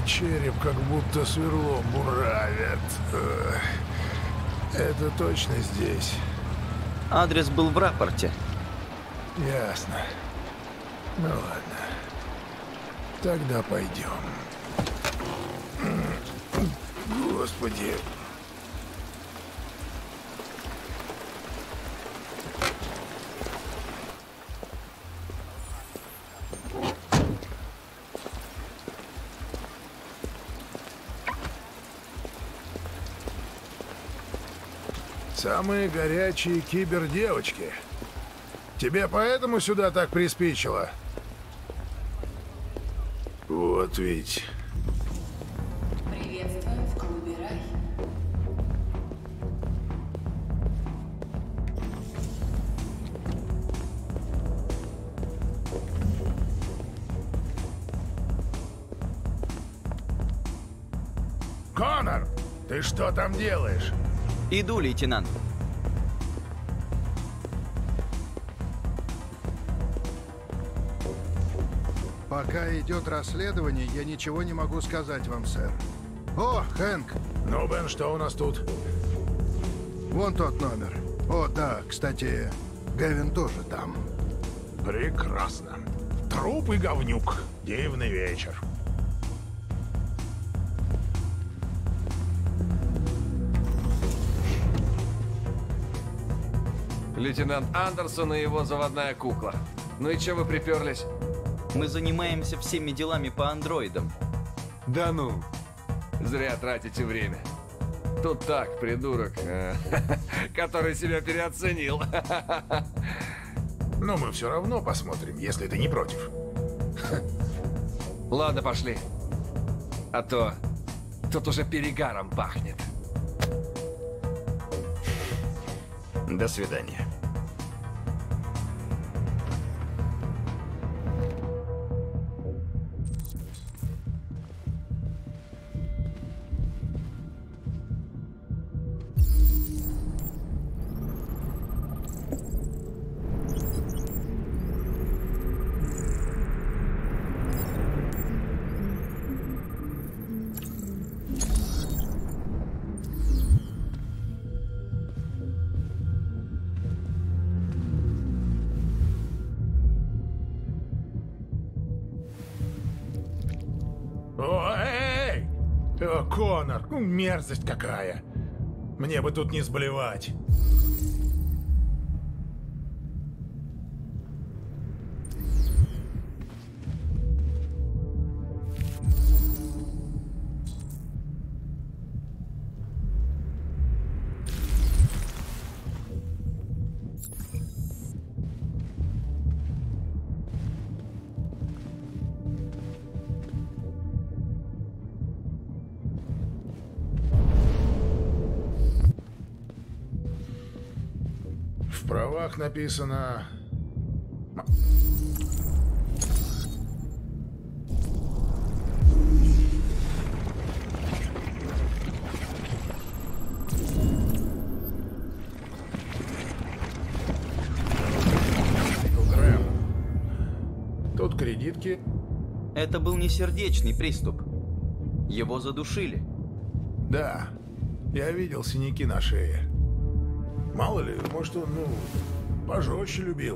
череп как будто сверлом буравят. Это точно здесь? Адрес был в рапорте. Ясно. Ну ладно. Тогда пойдем. Господи. Самые горячие кибердевочки. Тебе поэтому сюда так приспичило? Вот ведь. Приветствуем в клубе Рай. Конор, ты что там делаешь? Иду, лейтенант. Пока идет расследование, я ничего не могу сказать вам, сэр. О, Хэнк! Ну, Бен, что у нас тут? Вон тот номер. О, да, кстати, Гевин тоже там. Прекрасно. Труп и говнюк. Дивный вечер. Лейтенант Андерсон и его заводная кукла. Ну и че вы приперлись? Мы занимаемся всеми делами по андроидам. Да ну, зря тратите время. Тут так, придурок, который себя переоценил. Но мы все равно посмотрим, если ты не против. Ладно, пошли. А то тут уже перегаром пахнет. До свидания. О, эй! О, Конор, мерзость какая! Мне бы тут не сблевать. В правах написано... Грэм. Тут кредитки. Это был не сердечный приступ. Его задушили. Да, я видел синяки на шее. Мало ли, может он, пожестче любил.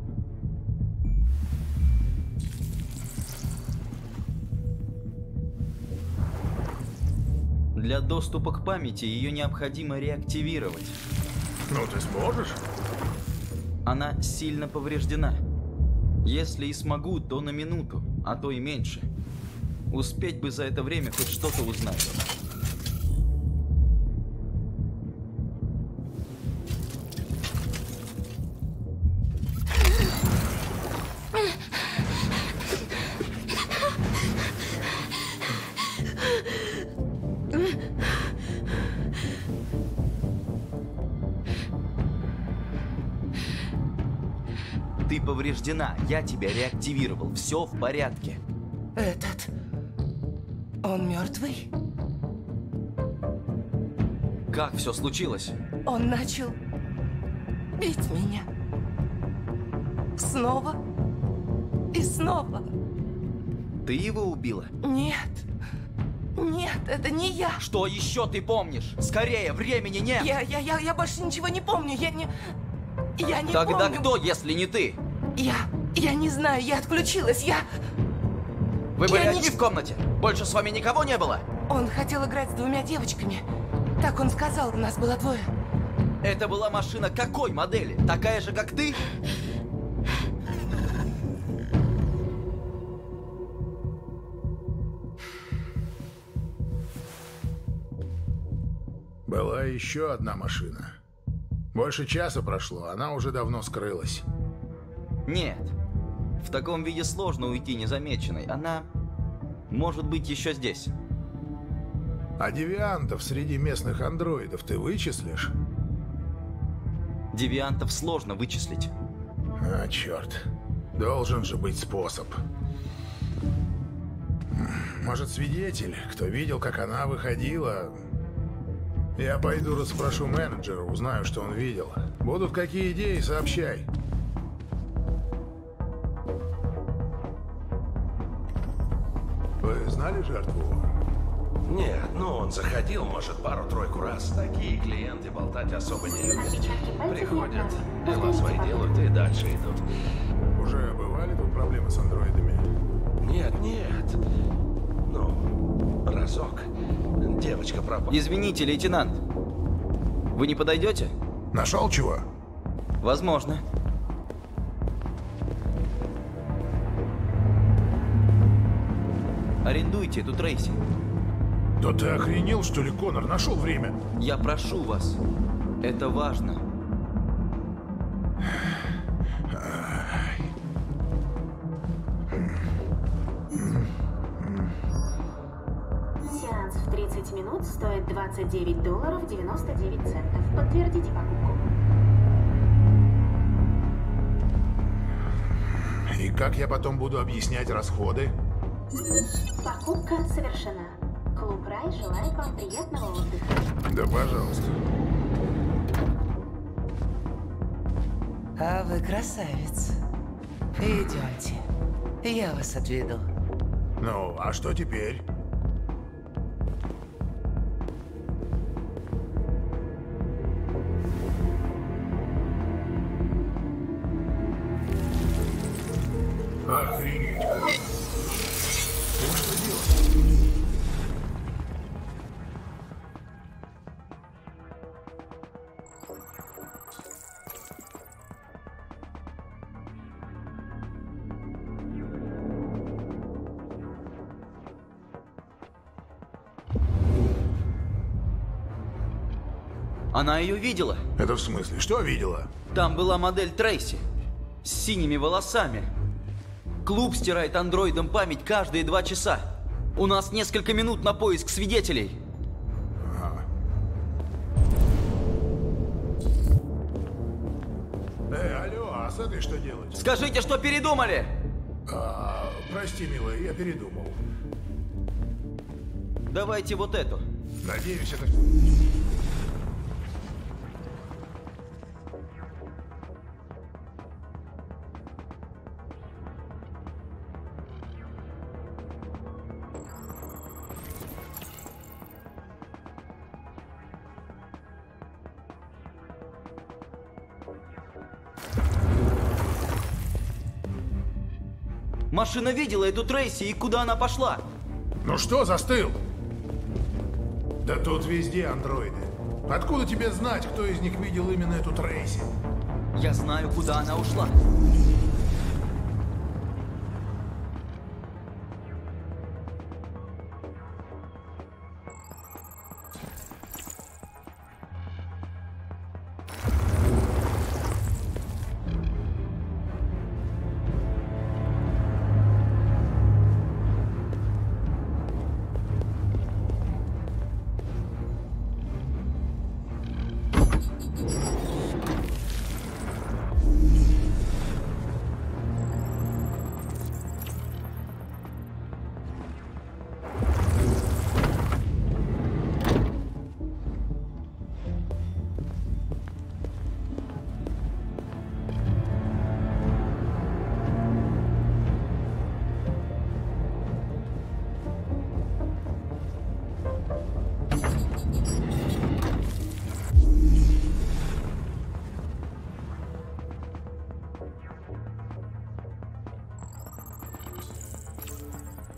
Для доступа к памяти ее необходимо реактивировать. Ну, ты сможешь? Она сильно повреждена. Если и смогу, то на минуту, а то и меньше. Успеть бы за это время хоть что-то узнать. Ты повреждена, я тебя реактивировал, все в порядке. Этот... Он мертвый? Как все случилось? Он начал бить меня. Снова и снова. Ты его убила? Нет. Нет, это не я. Что еще ты помнишь? Скорее, времени нет! Я больше ничего не помню. Я не Тогда помню. кто, если не ты? Я не знаю, я отключилась. Вы были Я одни в комнате? Больше с вами никого не было? Он хотел играть с 2 девочками. Так он сказал, у нас было 2. Это была машина какой модели? Такая же, как ты? Была еще одна машина. Больше часа прошло, она уже давно скрылась. Нет. В таком виде сложно уйти незамеченной. Она может быть еще здесь. А девиантов среди местных андроидов ты вычислишь? Девиантов сложно вычислить. А, черт. Должен же быть способ. Может, свидетель, кто видел, как она выходила? Я пойду расспрошу менеджера, узнаю, что он видел. Будут какие идеи, сообщай. Вы знали жертву? Нет, ну он заходил, может, пару-тройку раз. Такие клиенты болтать особо не любят. Приходят, дела свои делают и дальше идут. Уже бывали тут проблемы с андроидами? Нет, нет. Ну, разок. Девочка пропала. Извините, лейтенант. Вы не подойдете? Нашел чего? Возможно. Арендуйте эту Трейси. Да ты охренел, что ли, Коннор? Нашел время? Я прошу вас. Это важно. Сеанс в 30 минут стоит $29.99. Подтвердите покупку. И как я потом буду объяснять расходы? Покупка совершена. Клуб Рай желает вам приятного отдыха. Да, пожалуйста. А вы красавец. Идемте. Я вас отведу. Ну, а что теперь? Охренеть. Ты что делаешь? Она ее видела. Это в смысле? Что видела? Там была модель Трейси. С синими волосами. Клуб стирает андроидам память каждые 2 часа. У нас несколько минут на поиск свидетелей. Алло, а с этой что делать? Скажите, что передумали! Прости, милая, я передумал. Давайте вот эту. Надеюсь, это... Машина видела эту Трейси и куда она пошла? Ну что, застыл? Да тут везде андроиды. Откуда тебе знать, кто из них видел именно эту Трейси? Я знаю, куда она ушла.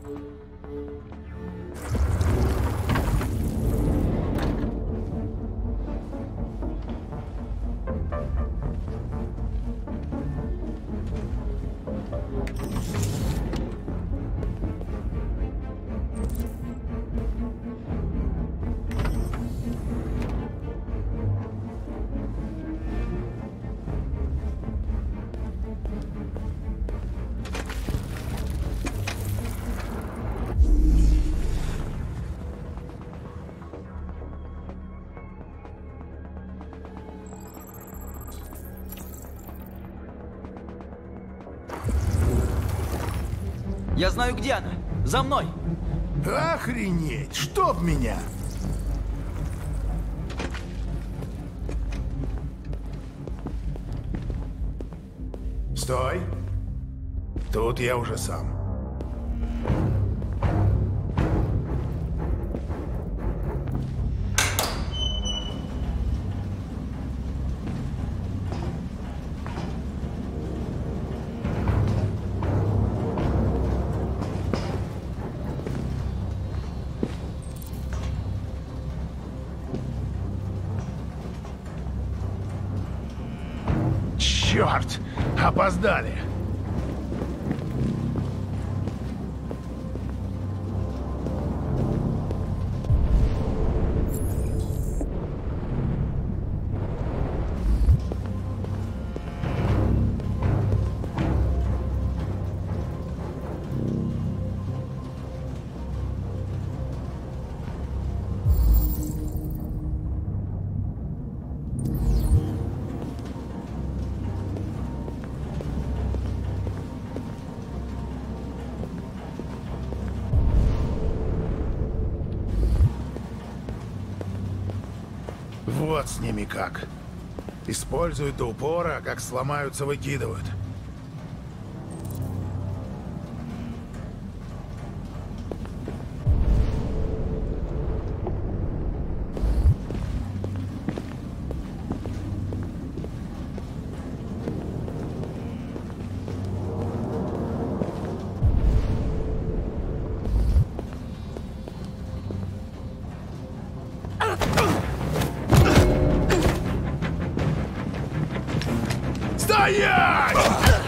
Я знаю, где она. За мной. Охренеть! Чтоб меня! Стой! Тут я уже сам. Черт! Опоздали! Вот с ними как. Используют до упора, как сломаются, выкидывают. Стоять!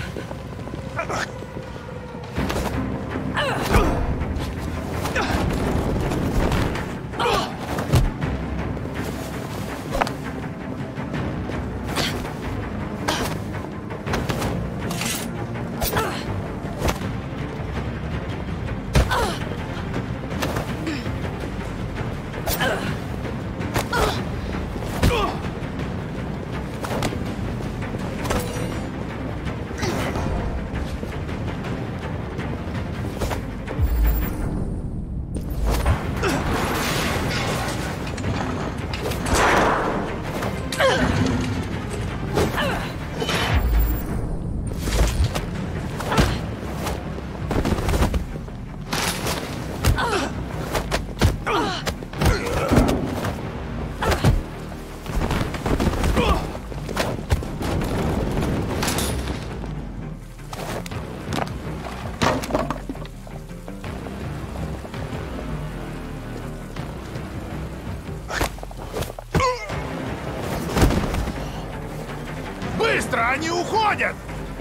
Быстро, они уходят!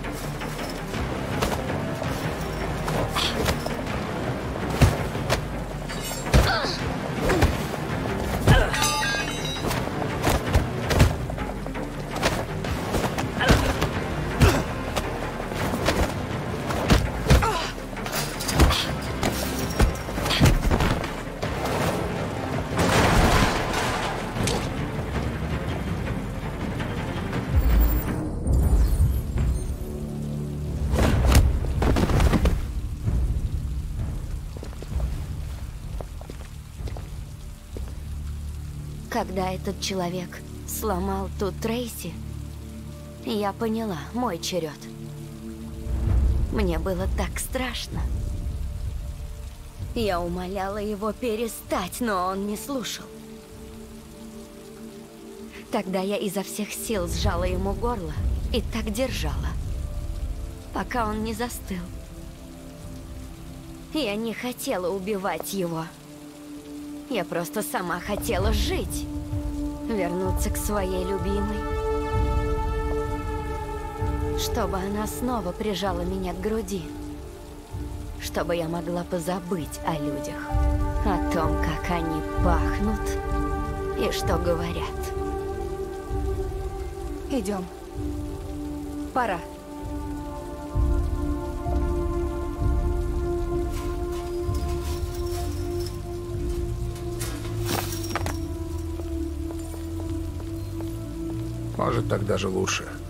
Когда этот человек сломал ту Трейси, я поняла, мой черед. Мне было так страшно. Я умоляла его перестать, но он не слушал. Тогда я изо всех сил сжала ему горло и так держала, пока он не застыл. Я не хотела убивать его. Я просто сама хотела жить. Вернуться к своей любимой. Чтобы она снова прижала меня к груди. Чтобы я могла позабыть о людях. О том, как они пахнут и что говорят. Идем. Пора. Может, так даже лучше.